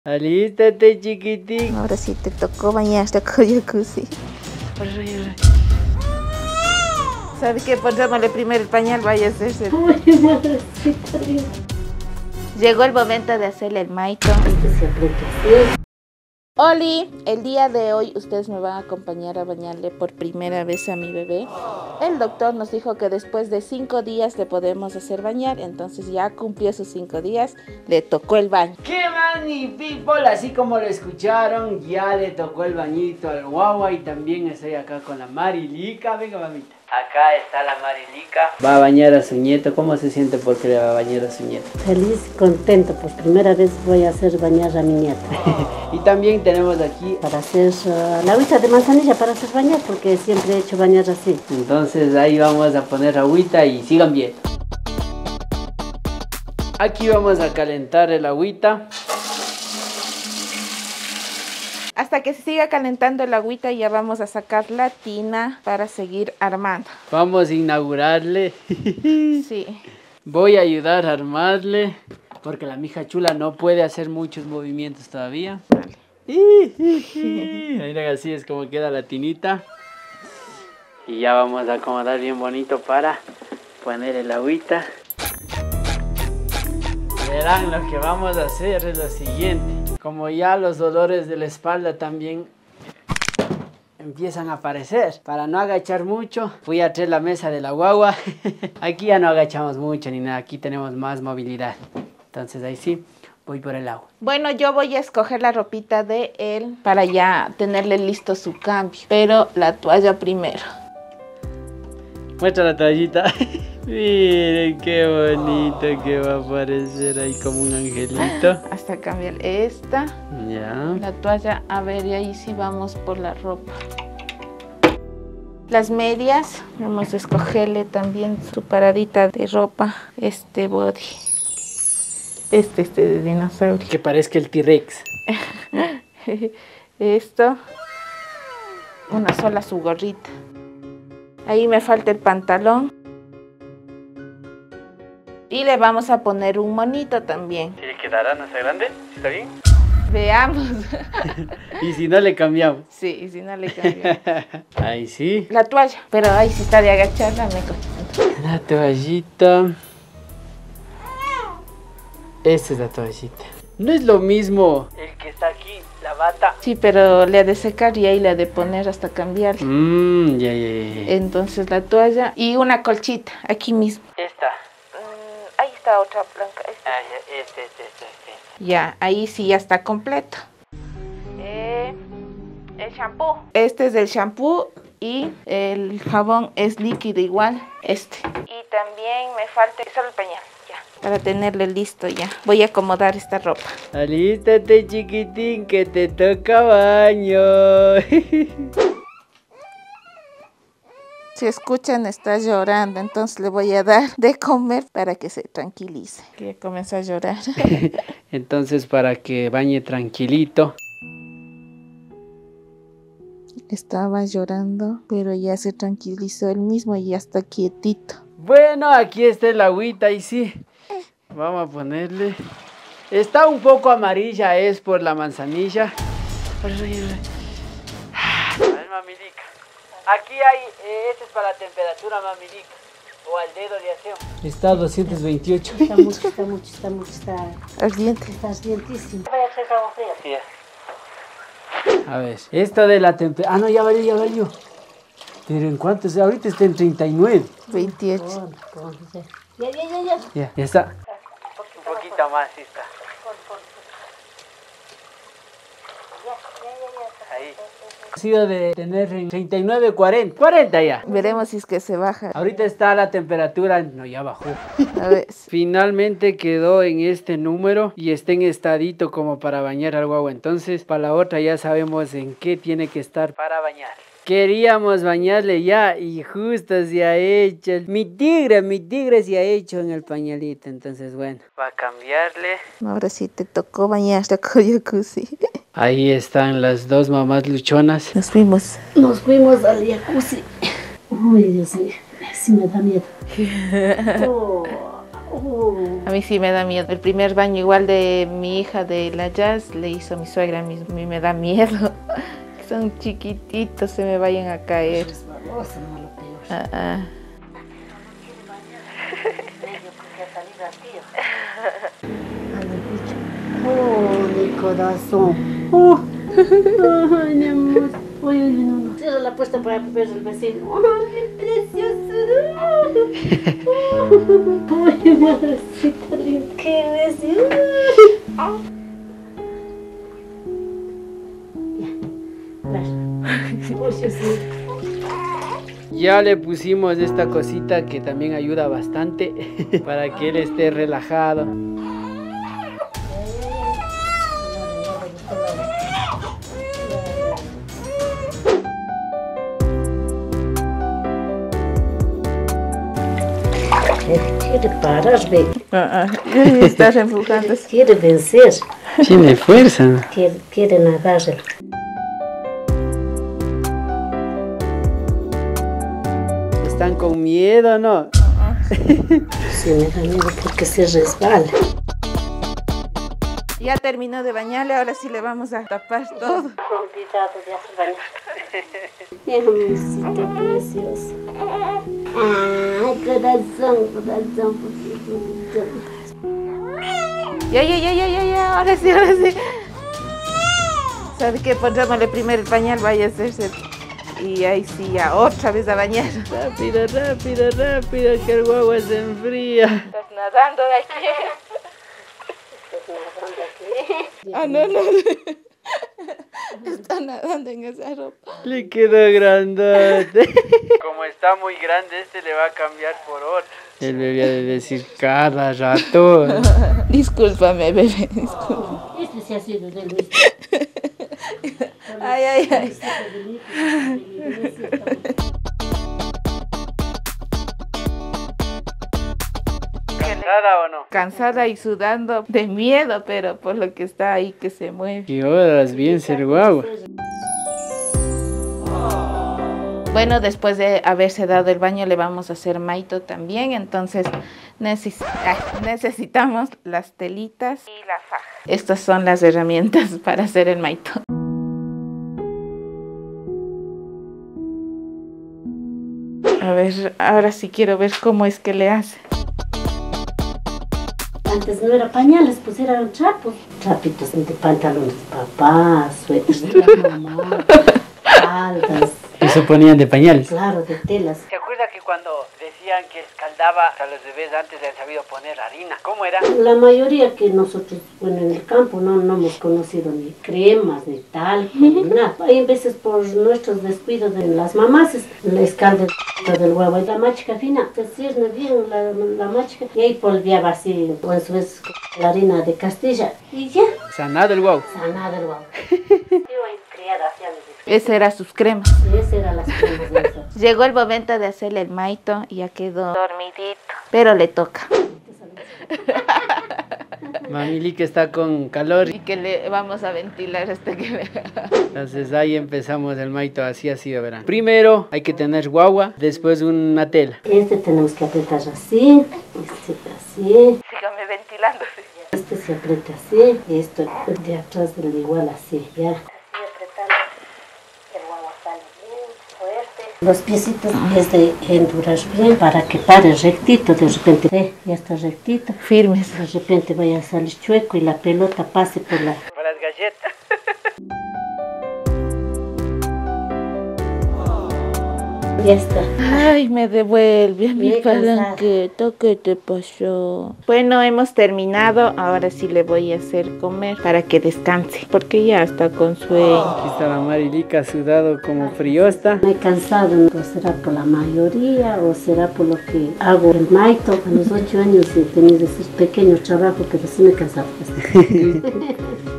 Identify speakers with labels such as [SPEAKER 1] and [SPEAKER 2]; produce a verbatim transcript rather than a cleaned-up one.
[SPEAKER 1] Alístate, chiquitín.
[SPEAKER 2] Ahora sí te tocó bañarte con jacuzzi. ¿Sabe qué? Pondrémosle primero el pañal, vaya a hacerse. Llegó el momento de hacerle el maito. Oli, el día de hoy ustedes me van a acompañar a bañarle por primera vez a mi bebé. El doctor nos dijo que después de cinco días le podemos hacer bañar, entonces ya cumplió sus cinco días, le tocó el baño.
[SPEAKER 1] ¡Qué mani people! Así como lo escucharon, ya le tocó el bañito al guagua y también estoy acá con la Marilica. Venga, mamita. Acá está la Marilica. Va a bañar a su nieto. ¿Cómo se siente porque le va a bañar a su nieto?
[SPEAKER 3] Feliz, contento. Por primera vez voy a hacer bañar a mi nieto.
[SPEAKER 1] Y también tenemos aquí
[SPEAKER 3] para hacer uh, la agüita de manzanilla para hacer bañar, porque siempre he hecho bañar así.
[SPEAKER 1] Entonces ahí vamos a poner agüita y sigan bien. Aquí vamos a calentar el agüita.
[SPEAKER 2] Hasta que se siga calentando el agüita ya vamos a sacar la tina para seguir armando.
[SPEAKER 1] Vamos a inaugurarle.
[SPEAKER 2] Sí.
[SPEAKER 1] Voy a ayudar a armarle porque la mija chula no puede hacer muchos movimientos todavía.
[SPEAKER 2] Vale.
[SPEAKER 1] Miren, así es como queda la tinita. Y ya vamos a acomodar bien bonito para poner el agüita. Verán, lo que vamos a hacer es lo siguiente. Como ya los dolores de la espalda también empiezan a aparecer, para no agachar mucho, voy a traer la mesa de la guagua. Aquí ya no agachamos mucho ni nada, aquí tenemos más movilidad. Entonces ahí sí, voy por el agua.
[SPEAKER 2] Bueno, yo voy a escoger la ropita de él para ya tenerle listo su cambio, pero la toalla primero.
[SPEAKER 1] Muestra la toallita. Miren qué bonito que va a aparecer ahí como un angelito.
[SPEAKER 2] Hasta cambiar esta.
[SPEAKER 1] Ya.
[SPEAKER 2] La toalla, a ver, y ahí sí vamos por la ropa. Las medias, vamos a escogerle también su paradita de ropa, este body. Este, este de dinosaurio.
[SPEAKER 1] Que parezca el T-Rex.
[SPEAKER 2] Esto. Una sola su gorrita. Ahí me falta el pantalón. Y le vamos a poner un monito también.
[SPEAKER 1] ¿Sí le quedará? ¿No está grande? ¿Está bien?
[SPEAKER 2] Veamos.
[SPEAKER 1] ¿Y si no le cambiamos?
[SPEAKER 2] Sí, y si no le cambiamos.
[SPEAKER 1] Ahí sí.
[SPEAKER 2] La toalla, pero ahí sí está de agacharla, me coge.
[SPEAKER 1] La toallita. Esta es la toallita. No es lo mismo el que está aquí, la bata.
[SPEAKER 2] Sí, pero le ha de secar y ahí le ha de poner hasta cambiar.
[SPEAKER 1] Mmm, ya, ya, ya.
[SPEAKER 2] Entonces la toalla y una colchita, aquí mismo.
[SPEAKER 1] Esta.
[SPEAKER 2] Mm, ahí está otra blanca. Esta.
[SPEAKER 1] Ah, ya, este, este, este, este.
[SPEAKER 2] Ya, ahí sí ya está completo. Eh, el shampoo. Este es el shampoo y el jabón es líquido igual, este. Y también me falta solo el pañal. Para tenerle listo ya. Voy a acomodar esta ropa.
[SPEAKER 1] Alístate, chiquitín, que te toca baño.
[SPEAKER 2] Si escuchan, está llorando, entonces le voy a dar de comer para que se tranquilice. Que ya comenzó a llorar.
[SPEAKER 1] Entonces, para que bañe tranquilito.
[SPEAKER 2] Estaba llorando, pero ya se tranquilizó él mismo y ya está quietito.
[SPEAKER 1] Bueno, aquí está el agüita y sí. Vamos a ponerle. Está un poco amarilla, es por la manzanilla. A ver, mamilica. Aquí hay, eh, este es para la temperatura, mamilica. O al dedo le hacemos. Está a doscientos veintiocho.
[SPEAKER 3] Está mucho, está mucho, está mucho, está
[SPEAKER 2] ardiente.
[SPEAKER 3] Está ardientísimo. Voy a hacer agua fría.
[SPEAKER 1] A ver, esto de la temperatura. Ah, no, ya valió, ya valió. Pero en cuánto es, ahorita está en treinta y nueve.
[SPEAKER 2] veintiocho.
[SPEAKER 3] Ya, ya, ya, ya.
[SPEAKER 1] Ya, ya está. Un poquito más, sí está. Ahí. Ha sido de tener en treinta y nueve, cuarenta. cuarenta ya.
[SPEAKER 2] Veremos si es que se baja.
[SPEAKER 1] Ahorita está la temperatura. No, ya bajó.
[SPEAKER 2] A ver.
[SPEAKER 1] Finalmente quedó en este número y está en estadito como para bañar al guagua. Entonces, para la otra ya sabemos en qué tiene que estar para bañar. Queríamos bañarle ya y justo se ha hecho. Mi tigre, mi tigre se ha hecho en el pañalito. Entonces, bueno, va a cambiarle.
[SPEAKER 2] Ahora sí te tocó bañarte con jacuzzi.
[SPEAKER 1] Ahí están las dos mamás luchonas.
[SPEAKER 2] Nos fuimos.
[SPEAKER 3] Nos fuimos al jacuzzi. Uy, Dios mío, sí me da miedo. Oh, Oh.
[SPEAKER 2] A mí sí me da miedo. El primer baño igual de mi hija de la Jazz le hizo mi suegra, a mí, a mí me da miedo. Son chiquititos, se me vayan a caer.
[SPEAKER 3] Resbalosa, no lo peor.
[SPEAKER 2] Ah, ah.
[SPEAKER 3] Oh, mi corazón. Oh. Ay, mi amor. Uy, uy, no, no. Cierra la puerta para ver el vecino. Ay, preciosura. Uy, madrecita linda. Qué vecino.
[SPEAKER 1] Ya le pusimos esta cosita que también ayuda bastante para que él esté relajado.
[SPEAKER 3] Quiere parar, ve.
[SPEAKER 2] Ah, ah. Estás empujando.
[SPEAKER 3] Quiere vencer.
[SPEAKER 1] Tiene fuerza.
[SPEAKER 3] Quiere, quiere nadar.
[SPEAKER 1] Están con miedo, ¿no?
[SPEAKER 3] Sí, me da miedo porque se resbala.
[SPEAKER 2] Ya terminó de bañarle, ahora sí le vamos a tapar todo.
[SPEAKER 3] Olvidado de hacer bañar. Mi amorcito precioso. Ay, corazón, corazón.
[SPEAKER 2] Ya, ya, ya, ya, ya, ya, ahora sí, ahora sí. ¿Sabe qué? Pondrémosle primero el pañal, vaya a hacerse. Y ahí sí, ya otra vez a bañar.
[SPEAKER 1] Rápido, rápido, rápido, que el guagua se enfría.
[SPEAKER 2] Estás nadando de aquí. Ah, no, no. Está nadando en esa ropa.
[SPEAKER 1] Le quedó grandote. Como está muy grande, este le va a cambiar por otro. Él debía de decir cada rato.
[SPEAKER 2] Discúlpame, bebé, disculpa.
[SPEAKER 3] Este sí ha sido del mismo.
[SPEAKER 2] Ay, ay, ay.
[SPEAKER 1] ¿Cansada o no?
[SPEAKER 2] Cansada y sudando de miedo, pero por lo que está ahí que se mueve.
[SPEAKER 1] Y horas bien ser guagua.
[SPEAKER 2] Bueno, después de haberse dado el baño le vamos a hacer maito también, entonces neces ay, necesitamos las telitas y la faja. Estas son las herramientas para hacer el maito. A ver, ahora sí quiero ver cómo es que le hace.
[SPEAKER 3] Antes no era pañales, pues eran trapos. Trapitos de pantalones de papá, suéteres de la mamá, faldas.
[SPEAKER 1] Eso ponían de pañales.
[SPEAKER 3] Claro, de telas.
[SPEAKER 1] ¿Se acuerda que cuando decían que escaldaba a los bebés antes de haber sabido poner harina? ¿Cómo era?
[SPEAKER 3] La mayoría que nosotros, bueno, en el campo no, no hemos conocido ni cremas, ni talco, ni nada. Hay veces por nuestros descuidos de las mamás, le escalda del huevo y la machica fina, se cierne bien la, la machica y ahí polveaba así, o en su vez la harina de Castilla y ya.
[SPEAKER 1] Sanado el guau.
[SPEAKER 3] Sanada el huevo. Yo ahí criada hacía mis hijos.
[SPEAKER 2] Esa era sus cremas.
[SPEAKER 3] Esa era las cremas de eso.
[SPEAKER 2] Llegó el momento de hacerle el maito y ya quedó dormidito, pero le toca.
[SPEAKER 1] Mamili que está con calor.
[SPEAKER 2] Y que le vamos a ventilar hasta que le...
[SPEAKER 1] Entonces ahí empezamos el maito, así ha sido, verán. Primero hay que tener guagua, después una tela.
[SPEAKER 3] Este tenemos que apretar así, este así.
[SPEAKER 2] Sígame ventilando.
[SPEAKER 3] Este se aprieta así, y esto de atrás del igual así, ya. Así apretando, el guagua sale bien fuerte. Los piecitos es de endurar bien para que pare rectito, de repente, eh, ya está rectito.
[SPEAKER 2] Firmes.
[SPEAKER 3] De repente vaya a salir chueco y la pelota pase por la...
[SPEAKER 1] Por las galletas.
[SPEAKER 3] Ya está.
[SPEAKER 2] Ay, me devuelve a mi
[SPEAKER 3] Bien cansada.
[SPEAKER 2] palanqueta. ¿Qué te pasó? Bueno, hemos terminado. Ahora sí le voy a hacer comer para que descanse, porque ya está con sueño.
[SPEAKER 1] Aquí está la Marilica sudado como friosta.
[SPEAKER 3] Me he cansado, ¿no? ¿Será por la mayoría o será por lo que hago el maito? A los ocho años he tenido esos pequeños trabajos, pero sí me he cansado.